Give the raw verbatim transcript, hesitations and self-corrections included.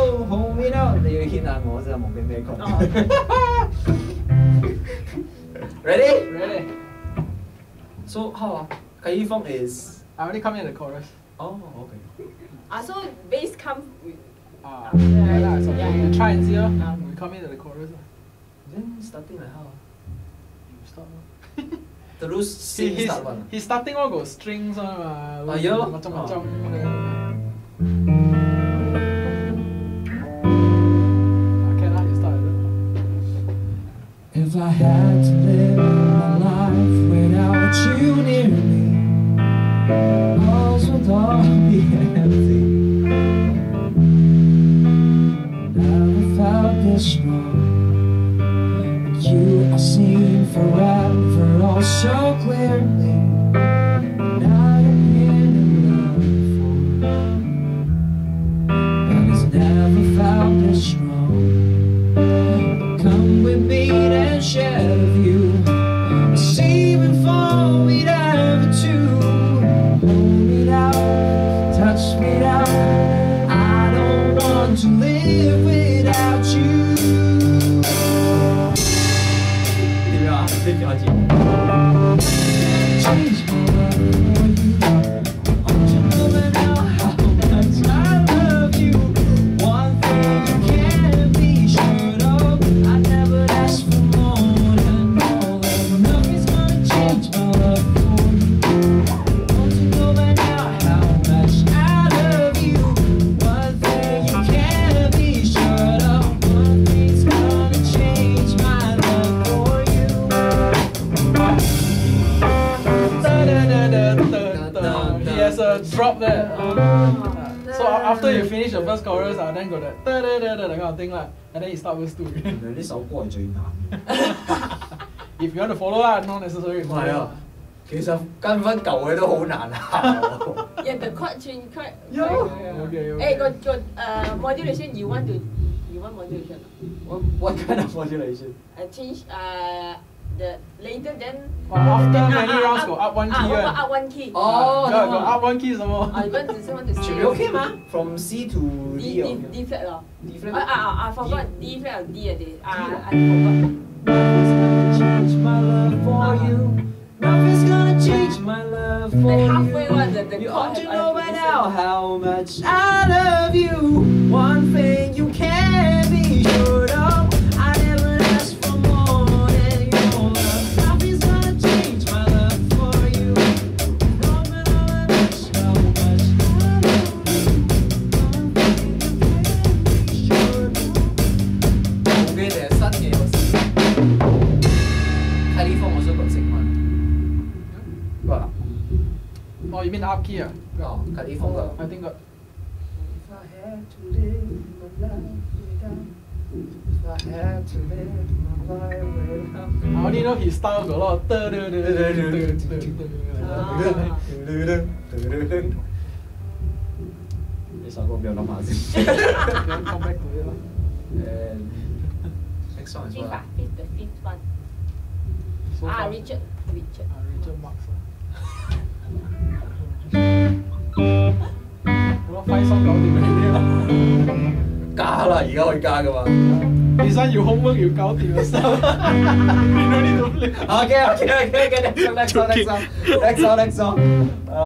out, hold me out。你要牽下我真係忘記咩曲。Ready? Ready. So how 啊 ？Kaifong is. I already come in the chorus. Oh, okay. Ah, so bass comes with. Ah, yeah, yeah, so yeah, we yeah. try and see. Uh, Um, we come in the chorus. Uh. Then starting like how? You start. Terus He, sing he's, start one. he's starting all got strings on. Uh, Ah, yeah lor. Macam-macam. Okay, now you start. If I had to live my life without you near me, walls would all be empty. Never felt this strong. With you I seen forever all so clearly. And I have been in love before, but it's never felt this strong. Come with me and share the view. See before we'd ever to hold me down, touch me down. I don't want to live without you. 點樣啊？呢條開始。 Change my love for you. Don't you know by now how much I love you? One thing you can't be sure of, I never asked for more than all of. Nothing's gonna change my love for you. Don't you know by now how much I love you? One thing you can't be sure of, one thing's gonna change my love for you. He has a drop there. Uh, so after you finish the first chorus, uh, then go that that kind of thing lah, and then you start verse two again. 原來呢首歌係最難。 If you want to follow lah, not necessary. 係啊，其實跟翻舊嘅都好難考。 Yeah, the chord change chord. Yeah. Okay, okay. Eh, got got uh, modulation. You want to you want modulation? What what kind of modulation? Uh, change uh the later then. Well, after then, many uh, rounds uh, got up one uh, key uh, one. up one key. Oh, got, got up one key some more. Ah, you want to say want to Should say. be okay 嘛？From C to D D D 哦。 D flat 咯。 D flat. Ah ah I forgot D flat or D 啊啲啊 I forgot. Nothing's gonna change my love for you. Nothing's gonna change my love for Like you. halfway one the the You chord ought to have- know have by to now listen. how much I love you. One thing you can't be sure of, I never asked for more than your love. Nothing's gonna change my love for you. Know by now how much I love you. One thing you can't be sure of. 舊嘅定係新嘅有時。睇呢方我想講識問。哇！ Oh, you mean the up key? Uh? 哦，睇呢方㗎。 I think got. If I had to live my life without, if I had to live my life without. I only know his style got a lot of. Da, da, da, da, da, da, da, da. 呢首歌俾我諗下先。 Then come back to it lah. And next song is Fifth what? ah, fifth the fifth one. So Ah far. Richard Richard. Ah, Richard Marx. Ah. 我 five song 搞掂你啦。 加啦，而家可以加噶嘛。 This one you homework you 搞掂 yourself. You don't need to play. Okay, okay, okay, okay. Next song, next song, next song, next song, next song.